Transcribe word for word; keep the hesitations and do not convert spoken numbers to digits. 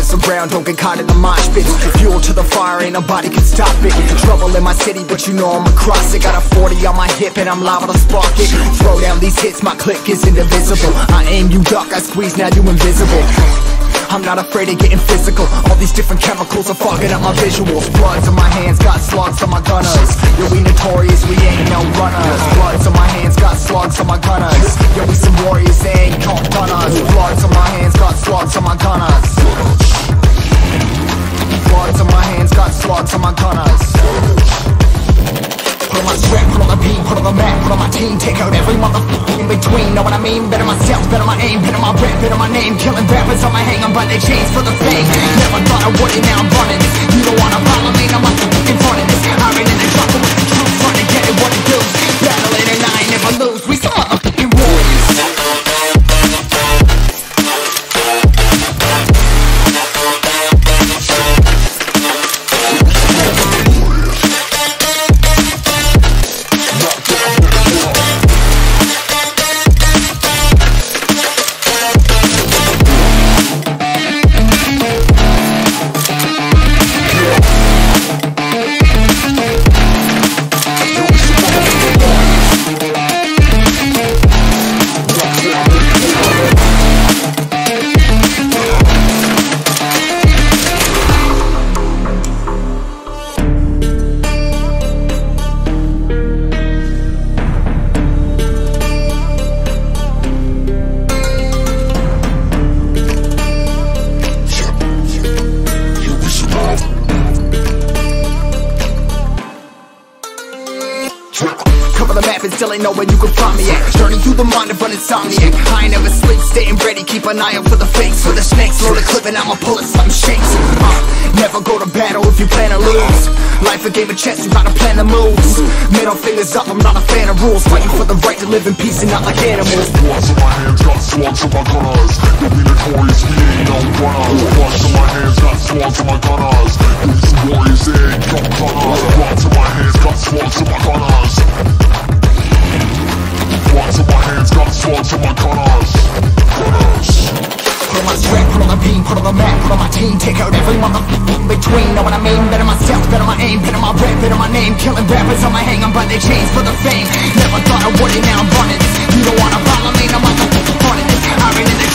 across the ground, don't get caught in the mosh pit. Fuel to the fire, ain't nobody can stop it. Trouble in my city, but you know I'm across it. Got a forty on my hip and I'm liable to spark it. Throw down these hits, my click is indivisible. I aim, you duck, I squeeze, now you invisible. I'm not afraid of getting physical. All these different chemicals are fogging up my visuals. Bloods on my hands, got slugs on my gunners. Yo, we notorious, we ain't no runners. Bloods on my hands, got slugs on my gunners. Yo, we some warriors, they ain't called gunners. Bloods on my hands, got slugs on my gunners. Bloods on my hands, got slugs on my gunners. Put on my strap, put on the beat, put on the map, put on my team. Take out every motherfucker in between. Know what I mean? Better myself, better my aim, better my rap, better my name. Killing rappers on my hang, I'm by their chains for the fame. Never thought I would it, now I'm running this. You don't wanna follow me, now I'm in front of this. I ran in the jungle with the truth, trying to get it what it do. Battling and I ain't never lose, we some motherfucking warriors. Still ain't know where you can find me at. Journey through the mind of an insomniac. I ain't never sleep, staying ready, keep an eye out for the fakes. For the snakes, load the clip and I'ma pull it, something shakes. uh, Never go to battle if you plan to lose. Life a game of chess, you gotta plan the moves. Middle fingers up, I'm not a fan of rules. Fighting for the right to live in peace and not like animals. Bloods on my hands, got slugs on my gunners. Yo, we notorious, we ain't no runners. Bloods on my hands, got slugs on my gunners. Yo, we some warriors, they ain't no gunners. Bloods on my hands, got slugs on my gunners. Bloods on my hands, got slugs on my gunners. Gunners. Put on my strap, put on the beam, put on the map, put on my team. Take out every motherfucker in between. Know what I mean? Better myself, better my aim, better my rap, better my name. Killing rappers on my hang, I'm by their chains for the fame. Never thought I would it, now I'm running this. You don't wanna follow me, now I'm in front of this. I ran in the